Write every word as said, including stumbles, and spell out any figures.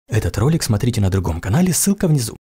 Этот ролик смотрите на другом канале, ссылка внизу.